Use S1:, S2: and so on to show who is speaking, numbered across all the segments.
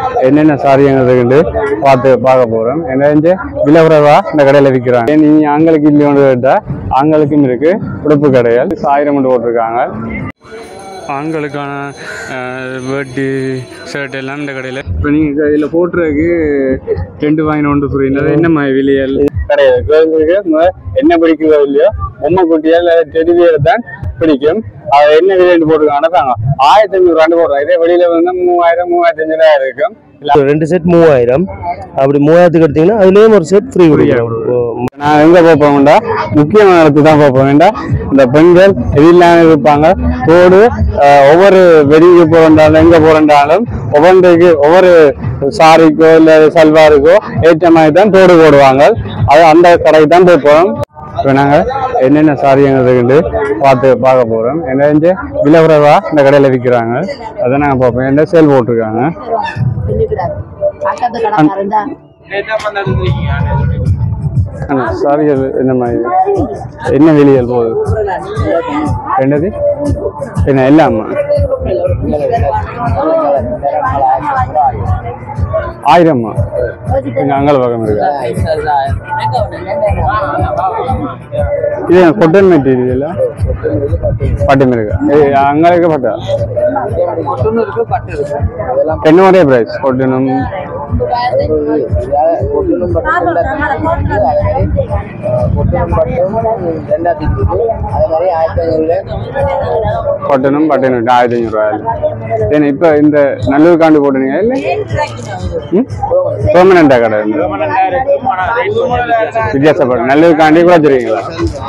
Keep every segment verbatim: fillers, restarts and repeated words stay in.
S1: என்னென்ன சாரியங்கள் இருக்குன்னு பார்த்து பார்க்க போகிறோம். என்ன விலகுறவா இந்த கடையில் விற்கிறாங்க. நீங்கள் ஆண்களுக்கு இல்லையோன்னு கேட்டால் ஆண்களுக்கும் இருக்குது. உடுப்பு கடைகள் ஆயிரம் கொண்டு போட்டிருக்காங்க. ஆண்களுக்கான வேட்டி ஷர்ட் எல்லாம் இந்த கடையில். இப்போ நீங்கள் இதில் போட்டுறதுக்கு ரெண்டு வாங்கின ஒன்று புரியுது. என்ன மாதிரி விலையல் கிடையாது. குழந்தைங்களுக்கு என்ன பிடிக்குதோ இல்லையோ பொம்மை குட்டியால் டெடிபியர் தான் பிடிக்கும். அது என்ன விலைன்னு போட்டுருக்காங்கன்னா தாங்க ஆயிரத்தி ஐநூறு ரெண்டு போடுறாங்க. இதே வெளியில வந்து மூவாயிரம் மூவாயிரத்தி அஞ்சாயிரம் இருக்கும்.
S2: ரெண்டு செட் மூவாயிரம். அப்படி மூவாயிரத்துக்கு எடுத்தீங்கன்னா அதுலேயும் ஒரு செட் ஃப்ரீ கொடுக்கும்.
S1: நான் எங்கே போப்போம் வேண்டா முக்கியமான இடத்துக்கு தான் போப்போம் வேண்டா. இந்த பெண்கள் எதிரில்லாம இருப்பாங்க. தோடு ஒவ்வொரு வெளியே போகிறாலும் எங்கே போகிறாலும் ஒவ்வொன்றைக்கு ஒவ்வொரு சாரிக்கோ இல்லை சல்வாருக்கோ ஏற்ற மாதிரி தான் தோடு போடுவாங்க. அது அந்த கடைக்கு தான் போய் இப்போ நாங்கள் என்னென்ன சாரியங்கள் இருக்குன்னு பார்த்து பார்க்க போகிறோம். என்ன விலகுறவா இந்த கடையில் விற்கிறாங்க. அதை நாங்கள் பார்ப்போம். என்ன சேல் போட்டிருக்காங்க. சாரிகள் என்ன மாதிரி என்ன வெளியல் போகுது என்னது என்ன எல்லாமா ஆயிரமா எங்க அங்கல பக்கம் இருக்கு. இது கொட்டன் மெட்டீரியல் பட்டம் இருக்கு. அங்க இருக்க பட்டா என்ன ஒரே பிரைஸ் கொட்டனும் கொட்டனும் பட்டனும் ஆயிரத்தி ஐநூறு ரூபாய். ஏன்னா இப்ப இந்த நல்லூர் காண்டு போட்டுனீங்க இல்ல பெர்மனண்டா கடை வித்தியாசப்படும். நல்லூர் காண்டி கூட வச்சிருக்கீங்களா?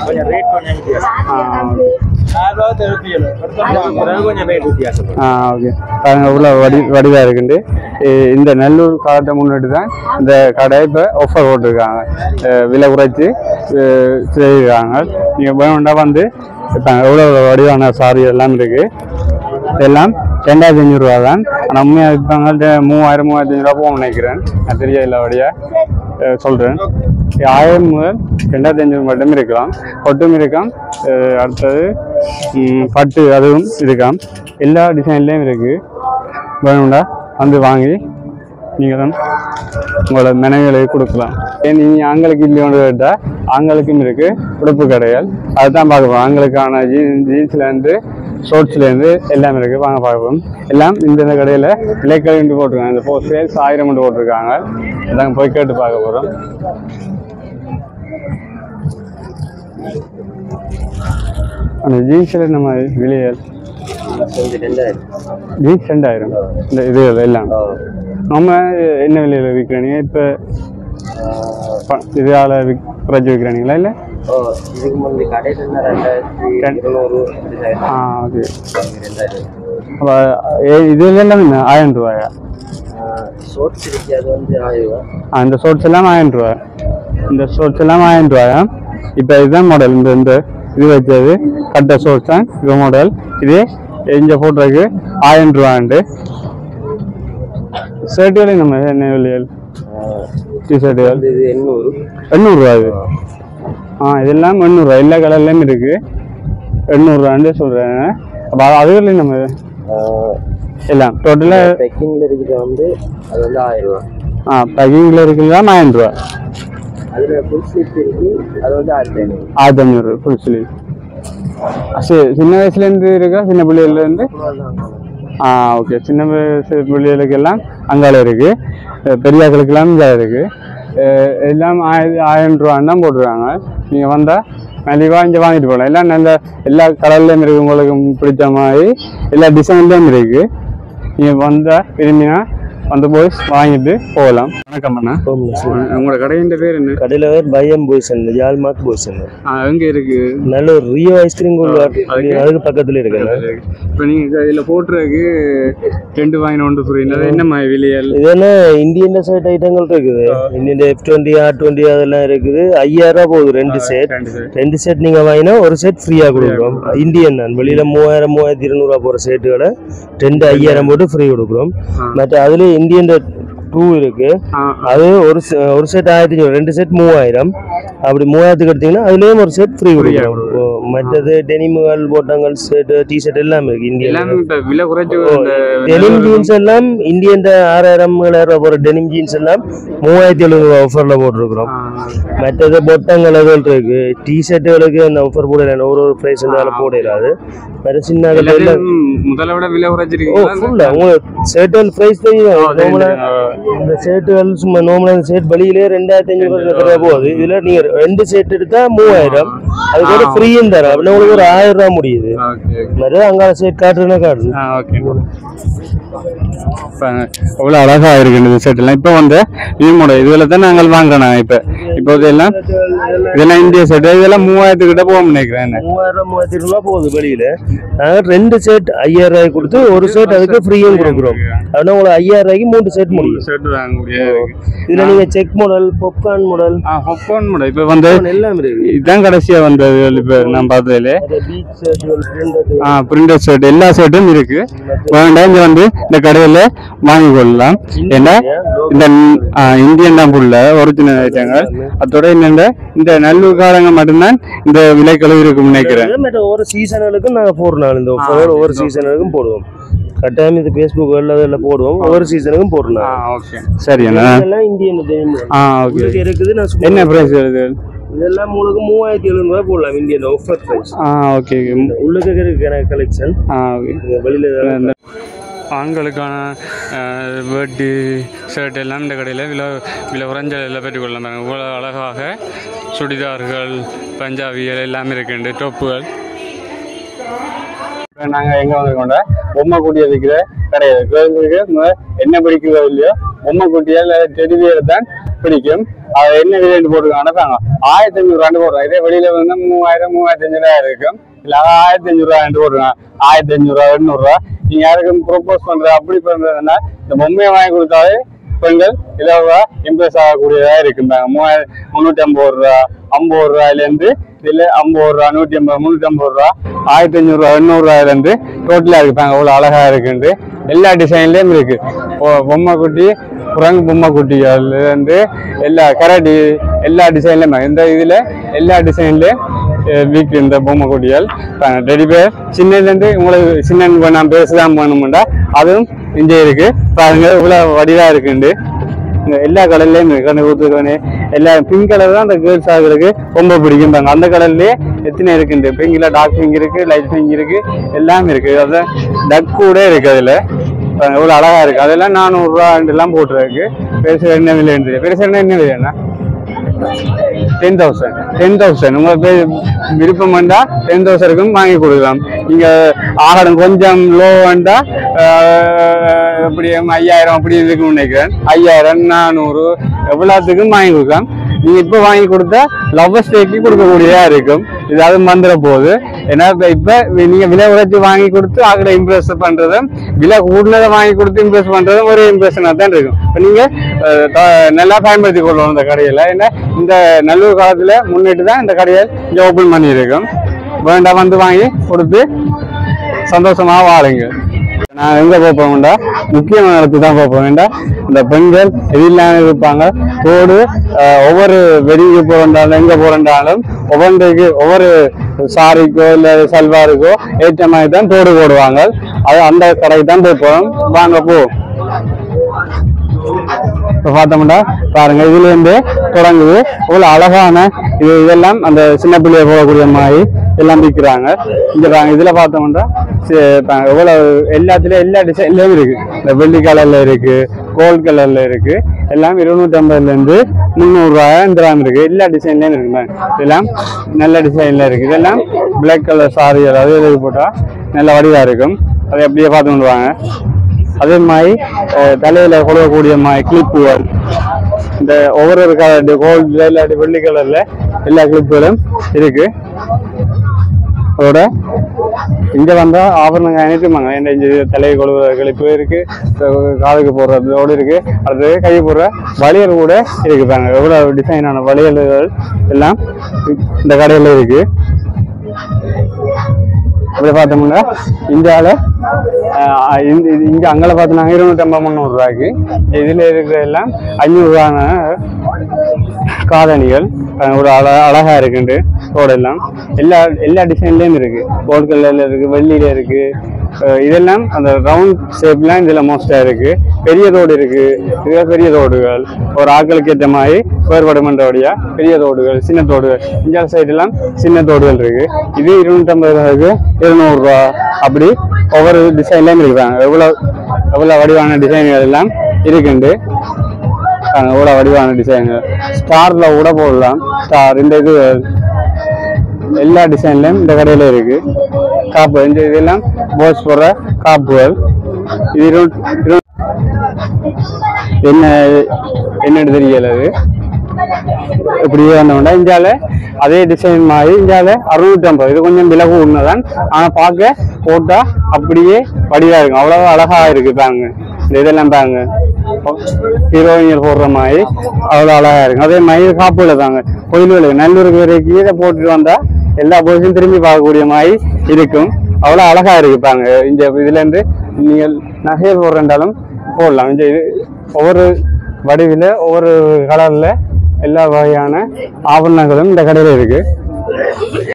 S1: வடி வடிவா இருக்குண்டு. இந்த நல்லூர் காலத்தை முன்னிட்டு தான் இந்த கடை இப்ப ஆஃபர் போட்டிருக்காங்க. விலை குறைச்சி செய்யிருக்காங்க. நீங்க வேணும்னா வந்து எவ்வளவு வடிவான சாரி எல்லாம் இருக்கு. எல்லாம் ரெண்டாயிரத்தி ஐநூறு ரூபா தான். ஆனால் உண்மையாக இருப்பாங்க மூவாயிரம் மூவாயிரத்தி ஐநூறு ரூபா போகும் நினைக்கிறேன். நான் தெரிய இல்லை வழியா சொல்றேன். ஆயிரம் முதல் ரெண்டாயிரத்தி ஐநூறு மட்டும் இருக்கலாம். கொட்டும் இருக்காம். அடுத்தது பட்டு அதுவும் இருக்காம். எல்லா டிசைன்லேயும் இருக்கு. வேணும்டா வந்து வாங்கி நீங்கள் தான் உங்களோட மெனங்களை கொடுக்கலாம். ஏன் நீங்கள் ஆண்களுக்கு இல்லையோன்னு கேட்டால் ஆண்களுக்கும் இருக்குது உடுப்பு கடைகள். அதுதான் பார்க்கலாம். ஆண்களுக்கான ஜீன் ஜீன்ஸ்லேருந்து ஷோர்ட்ஸ்லேருந்து எல்லாமே இருக்குது. வாங்க பார்ப்போம். எல்லாம் இந்த கடையில் விலைக்கல் போட்டிருக்காங்க. இந்த ஃபோர் சேல்ஸ் ஆயிரம் கொண்டு போட்டிருக்காங்க. இதாங்க போய் கேட்டு பார்க்க போகிறோம். அந்த ஜீன்ஸில் நம்ம விலையல் ஜீன்ஸ் ரெண்டாயிரம். இந்த இது எல்லாம் நம்ம என்ன விலையில் விற்கிறீங்க? இப்போ இதால் விக் குறைச்சி விற்கிறாங்களா இல்லை? ஆ ஓகே. இதுல எல்லாம் ஆயிரம் ரூபாயா? இந்த ஷோர்ட்ஸ் எல்லாம் ஆயிரம் ரூபாய். இந்த ஷோர்ட்ஸ் எல்லாம் ஆயிரம் ரூபாயா? இப்போ இதுதான் மாடல். இந்த இந்த இது வச்சது கட்ட ஷோர்ட்ஸ் தான் இது மாடல். இது இங்கே போட்டுருக்கு ஆயிரம் ரூபாண்டு. ஷர்ட்டுகள் நம்ம என்ன விலையல்? டிஷர்ட்டுகள் எண்ணூறு எண்ணூறுரூவா. இது ஆ இதெல்லாம் எண்ணூறுரூவா. எல்லா கலர்லையும் இருக்கு. எண்ணூறுரூவான்னு சொல்கிறாங்க. அப்போ அதுகளையும் நம்ம எல்லாம் டோட்டலாக பேக்கிங்கில் இருக்கிற வந்து அது வந்து ஆயிரம் ரூபா. ஆ பேக்கிங்கில் இருக்கிறதா ஆயிரம் ரூபா. அதில் ஃபுல் ஸ்லீவ் இருக்கு. அது வந்து ஆயிரத்தி ஐநூறு ஆயிரத்தி ஐநூறு ஃபுல் ஸ்லீவ். சரி, சின்ன வயசுலேருந்து இருக்கா? சின்ன பிள்ளைகள்லேருந்து? ஆ ஓகே. சின்ன வயசு பிள்ளைகளுக்கெல்லாம் அங்கால இருக்குது. பெரியாக்களுக்கெல்லாம் இதாக இருக்குது. எல்லாம் ஆயிரம் ஆயிரம் ரூபான்னு தான் போட்டுருக்காங்க. நீங்கள் வந்தால் மலிவாக இங்கே வாங்கிட்டு போகலாம். எல்லாம் நல்ல எல்லா கலர்லேயும் இருக்குது. உங்களுக்கு பிடிச்ச மாதிரி எல்லா டிசைன்லேயும் இருக்குது. நீங்கள் வந்தால் விரும்பினா வந்து போய் வாங்கிட்டு போகலாம். வணக்கம் அண்ணா. உங்களோட கடையின் பேர் என்ன?
S2: கடையில் பேர் பயம் போய்ஸ், யாழ்மார்க் போய்ஸ்.
S1: எங்கே இருக்கு?
S2: நல்ல ஒரு ரியோ ஐஸ்கிரீம் அதுக்கு பக்கத்தில் இருக்கு.
S1: இப்போ நீங்கள் இதில் போட்டுறதுக்கு ரெண்டு வாங்கின ஒன்று புரியுது. என்ன மாதிரி விலையல்?
S2: இதெல்லாம் இந்தியன் சைட் ஐட்டங்கள் இருக்குது. Indian F twenty R twenty அதெல்லாம் இருக்குது. ஐயாயிரம் ரூபா போகுது ரெண்டு செட். ரெண்டு செட் நீங்கள் வாங்கினா ஒரு செட் ஃப்ரீயாக கொடுக்குறோம். இந்தியன் தான். வெளியில் மூவாயிரம் மூவாயிரத்தி இருநூறுவா போகிற செட்டுகளை ரெண்டு ஐயாயிரம் போட்டு ஃப்ரீ கொடுக்குறோம். மற்ற அதுலேயே இந்தியன் டூ இருக்கு. அது ஒரு ஒரு செட் ஆயிரத்தி ஐநூறு. ரெண்டு செட் மூவாயிரம். அப்படி மூவாயிரத்துக்கு எடுத்தீங்கன்னா அதுலேயும் ஒரு செட் ஃப்ரீ கொடுக்குறோம். மற்றது டெனிமுகள் போட்டங்கள் ஷர்ட் டிஷர்ட் எல்லாம் இருக்கு இந்தியன்
S1: எல்லாமே இப்ப விலை குறைச்சு
S2: டெனிம் ஜீன்ஸ் எல்லாம் இந்தியன் ஆறாயிரம் ஏழாயிரம் போற டெனிம் ஜீன்ஸ் எல்லாம் மூவாயிரத்தி எழுபது ரூபா ஆஃபர்ல போட்டிருக்கிறோம். மற்றது பொட்டங்கள் இருக்கு டிஷர்ட்டுகளுக்கு அந்த ஆஃபர் போடல ஒரு ஒரு பிரைஸ் போடலாது வேற சின்ன
S1: முதல்ல விட விலை குறைச்சிருக்கீங்க
S2: ஷர்ட் பிரைஸ் தெரியும். இந்த ஷர்ட்டுகள் சும்மா நார்மலா ஷர்ட் வெளியிலே ரெண்டாயிரத்தி ஐநூறு ரூபாய் போகுது. இதுல நீங்க ரெண்டு ஷர்ட் எடுத்தா மூவாயிரம் அதுக்கு ஒரு ஃப்ரீயும் தரேன் அப்படின்னா உங்களுக்கு ஒரு ஆயிரம் ரூபாய் முடியுது. மாதிரி அங்கால ஷர்ட் காட்டுறதுனா காட்டுது.
S1: அவ்வளோ அழகா இருக்கு இந்த ஷர்ட் எல்லாம். இப்போ வந்து இவங்களோட இதுல தான் நாங்கள் வாங்குறோம். இப்ப இப்போ இதெல்லாம் இதெல்லாம் இந்திய ஷர்ட் இதெல்லாம் மூவாயிரத்து கிட்ட போக நினைக்கிறேன்.
S2: மூவாயிரம் மூவாயிரத்தி ரூபாய் போகுது வெளியில. நாங்க ரெண்டு ஷர்ட் ஐயாயிரம் ரூபாய் கொடுத்து ஒரு ஷர்ட் அதுக்கு ஃப்ரீயும் கொடுக்குறோம். அப்படின்னா உங்களுக்கு ஐயாயிரம் ரூபாய்க்கு மூணு ஷர்ட் முடியும்.
S1: ஷர்ட் வாங்க முடியாது.
S2: இதுல நீங்க check model popcorn model
S1: popcorn model இப்ப வந்து
S2: எல்லாம் இருக்கு.
S1: இதுதான் கடைசியா வந்தது. இப்ப நான் பார்த்ததுல பிரிண்டட் ஷர்ட் எல்லா ஷர்ட்டும் இருக்கு. வேண்டாம் இங்க வந்து இந்த கடையில வாங்கி கொள்ளலாம். ஏன்னா இந்த இந்தியன் தான் புள்ள ஒரிஜினல் ஐட்டங்கள். அதோட என்னென்ன இந்த நல்லூர் காலங்க மட்டும்தான் இந்த விலைக்களவு இருக்கும் நினைக்கிறேன்.
S2: ஒவ்வொரு சீசனுக்கும் நாங்க போடுறோம். இந்த ஒவ்வொரு சீசனுக்கும் போடுவோம். கட்டாயம் இது பேஸ்புக் எல்லாம் போடுவோம். ஒவ்வொரு சீசனுக்கும் போடுறோம்.
S1: சரி
S2: இந்தியன் இருக்குது.
S1: என்ன பிரைஸ் வருது?
S2: இதெல்லாம் உங்களுக்கு மூவாயிரத்தி எழுநூறு ரூபாய் போடலாம். Indian offer price.
S1: ஓகே
S2: உள்ளுக்கு இருக்கிற கலெக்ஷன் வெளியில
S1: ஆண்களுக்கான வேட்டி ஷர்ட் எல்லாம் இந்த கடையில் விலை விலை குறைஞ்ச விலையில் பெற்றுக்கொள்ளலாம். இவ்வளோ அழகாக சுடிதார்கள் பஞ்சாபிகள் எல்லாமே இருக்குண்டு டொப்புகள். இப்போ நாங்கள் எங்கே வந்திருக்கோம்டா பொம்மை குட்டியை விற்கிற கடையில் கேர்ள்ஸுக்கு என்ன பிடிக்கிறதோ இல்லையோ பொம்மை குட்டியா இல்லை டெடிபியர் தான் பிடிக்கும். அது என்ன விலைன்னு போட்டுருக்காங்கன்னா தாங்க ஆயிரத்தி ஐநூறு ரூபாண்டு போடுறோம். இதே வெளியில் வந்து மூவாயிரம் மூவாயிரத்தி அஞ்சு ரூபாய் இருக்கும். இல்லை ஆயிரத்தி அஞ்சூறு ரூபாண்டு போட்டுருக்காங்க. ஆயிரத்தி அஞ்சூறுரூவா எண்ணூறுரூவா நீங்க யாருக்கும் ப்ரொப்போஸ் பண்ற அப்படி பண்றதுன்னா இந்த பொம்மையை வாங்கி கொடுத்தாலே பெண்கள் இலவா இம்ப்ரெஸ் ஆகக்கூடியதா இருக்குந்தாங்க. மூவாயிரம் முன்னூத்தி ஐம்பது ரூபா ஐம்பது ரூபாயில இருந்து இல்ல ஐம்பது ரூபா நூத்தி ஐம்பது முன்னூத்தி ஐம்பது ரூபா ஆயிரத்தி அஞ்சூறு ரூபா எண்ணூறு ரூபாயில இருந்து டோட்டலா இருக்குப்பாங்க. அவ்வளவு அழகா இருக்குண்டு எல்லா டிசைன்லயும் இருக்கு. பொம்மை குட்டி குரங்கு பொம்மை குட்டிகள் இருந்து எல்லா கரடி எல்லா டிசைன்லயும் இந்த இதுல எல்லா டிசைன்லயும் வீக் இந்த பொம்மை குட்டிகள் டெடிபேர் சின்னதுலேருந்து உங்களுக்கு சின்ன நான் பேசலாம் வேணும்டா அதுவும் இங்கே இருக்கு பாருங்க. இவ்வளவு வடிவா இருக்குண்டு எல்லா கலர்லயும் கண்ணு கொடுத்துருக்கோன்னு எல்லா பிங்க் கலர் தான் அந்த கேர்ள்ஸ் ஆகுறதுக்கு ரொம்ப பிடிக்கும். அந்த கலர்லயே எத்தனை இருக்குண்டு பிங்க்ல டார்க் பிங்க் இருக்கு லைட் பிங்க் இருக்கு எல்லாமே இருக்கு. அதான் டக் கூட இருக்கு. அதுல இவ்வளவு அழகா இருக்கு. அதெல்லாம் நானூறு ரூபா எல்லாம் போட்டுருக்கு. பெருசு என்ன விலை பெருசு என்ன என்ன விலைன்னா டென் தௌசண்ட் டென் தௌசண்ட் உங்களுக்கு விருப்பம் வேண்டா டென் தௌசண்ட்க்கும் வாங்கி கொடுக்கலாம். நீங்க ஆகடம் கொஞ்சம் லோ வேண்டா எப்படி ஐயாயிரம் அப்படி இருக்குன்னு நினைக்கிறேன். ஐயாயிரம் நானூறு எவ்வளோத்துக்கும் வாங்கி கொடுக்கலாம். நீங்க இப்ப வாங்கி கொடுத்தா லவ்வர்ஸ் டேக்கு கொடுக்கக்கூடியதா இருக்கும். இதாவது மந்திர போகுது. ஏன்னா இப்ப நீங்க விலை உழைச்சி வாங்கி கொடுத்து ஆகட இம்ப்ரெஸ் பண்றதும் விலை கூடுதலை வாங்கி கொடுத்து இம்ப்ரெஸ் பண்றதும் ஒரு இம்ப்ரெஷனா தான் இருக்கும். இப்ப நீங்க நல்லா பயன்படுத்தி கொள்ளணும் இந்த கடையில. ஏன்னா இந்த நல்லூர் காலத்துல முன்னிட்டு தான் இந்த கடையை இங்க ஓபன் பண்ணி இருக்கும். வேண்டாம் வந்து வாங்கி கொடுத்து சந்தோஷமா வாழுங்க. நான் எங்க போப்போம்டா முக்கியமான இடத்துக்கு தான் போப்போம். வேண்டாம் இந்த பெண்கள் எதிரில்லாம இருப்பாங்க. தோடு ஒவ்வொரு வெடிக்கு போறண்டாலும் எங்க போறண்டாலும் ஒவ்வொன்றைக்கு ஒவ்வொரு சாரிக்கோ இல்ல சல்வாருக்கோ ஏற்ற மாதிரி தான் தோடு போடுவாங்க. அது அந்த கடைக்கு தான் போய் போறோம். வாங்க போ. இப்ப பார்த்தோம்னா பாருங்க இதுல இருந்து தொடங்குது. இவ்வளவு அழகான இது இதெல்லாம் அந்த சின்ன பிள்ளைய போகக்கூடிய மாதிரி எல்லாம் விற்கிறாங்க. இங்க இதுல பார்த்தோம்னா இவ்வளவு எல்லாத்துலயும் எல்லா டிசைன்லயும் இருக்கு. இந்த வெள்ளி கலர்ல இருக்கு கோல்ட் கலர்ல இருக்கு. எல்லாம் இருநூத்தி ஐம்பதுல இருந்து முந்நூறு ரூபாய் இந்த இருக்கு. எல்லா டிசைன்லயும் இருக்கு. இதெல்லாம் நல்ல டிசைன்ல இருக்கு. இதெல்லாம் பிளாக் கலர் சாரி அதாவது எழுதி போட்டா நல்ல வடிவா இருக்கும். அதை அப்படியே பார்த்து கொண்டு வாங்க. அதே மாதிரி தலையில கொடுக்கக்கூடிய மாதிரி கிளிப்புகள் இந்த ஒவ்வொரு கலர் கோல்டு இல்லாட்டி வெள்ளி கலர்ல எல்லா கிளிப்புகளும் இருக்கு. அதோட இங்க வந்தா ஆபரணங்கள் அனைத்துமாங்க. இந்த தலையை கொடுக்குற கிளிப்பு இருக்கு, காதுக்கு போடுறதோடு இருக்கு, அடுத்தது கை போடுற வளையல் கூட இருக்குப்பாங்க. எவ்வளவு டிசைனான வளையல்கள் எல்லாம் இந்த கடையில இருக்கு. இப்படி பார்த்தோம்னா இந்தியாவில் இங்கே அங்கே பார்த்தோம்னா இருநூற்றம்பது முந்நூறு ரூபாய்க்கு இதில் இருக்கிற எல்லாம் ஐநூறுரூவான காதணிகள் ஒரு அழ அழகா இருக்குண்டு ரோடெல்லாம் எல்லா எல்லா டிசைன்லேயும் இருக்கு கோல்ட் கலர்ல இருக்கு வெள்ளியில இருக்கு இதெல்லாம் அந்த ரவுண்ட் ஷேப்லாம் இதில் மோஸ்டா இருக்கு பெரிய ரோடு இருக்கு இது பெரிய ரோடுகள் ஒரு ஆட்களுக்கு ஏற்ற மாதிரி வேறுபடுமன்றோடையா பெரிய ரோடுகள் சின்ன தோடுகள் இந்த சைடெல்லாம் சின்ன தோடுகள் இருக்கு இது இருநூற்றம்பது ரூபாய்க்கு இருநூறு ரூபா அப்படி ஒவ்வொரு டிசைன்லேயும் இருக்கிறாங்க எவ்வளோ எவ்வளோ வடிவான டிசைன்கள் எல்லாம் இருக்குண்டு எவ்வளோ வடிவான டிசைன்கள் ஸ்டார்ல கூட போடலாம் ஸ்டார் இந்த இது எல்லா டிசைன்லயும் இந்த கடையில இருக்கு காப்பு இந்த இதெல்லாம் போஸ் போடுற காப்புகள் இது என்ன என்னன்னு தெரியல அது இப்படியே வந்தோம்னா இந்தியாவில் அதே டிசைன் மாதிரி இந்தியாவில் அறுநூற்றி ஐம்பது இது கொஞ்சம் விலகு உண்மைதான் ஆனால் பார்க்க போட்டா அப்படியே வடிவா இருக்கும் அவ்வளவு அழகா இருக்கு பாங்க இந்த இதெல்லாம் பாங்க ஹீரோயினியர் போடுற மாதிரி அவ்வளோ அழகா இருக்கும் அதே மாதிரி காப்புல தாங்க கோயில்களுக்கு நல்லூருக்கு வரைக்கும் இதை போட்டுட்டு வந்தா எல்லா போய்ஸும் திரும்பி பார்க்கக்கூடிய மாதிரி இருக்கும் அவ்வளோ அழகா இருக்குப்பாங்க இந்த இதுல இருந்து நீங்கள் நகையை போடுறேன்றாலும் போடலாம் இந்த இது ஒவ்வொரு வடிவில் ஒவ்வொரு கலர்ல எல்லா வகையான ஆபரணங்களும் இந்த கடையில் இருக்கு.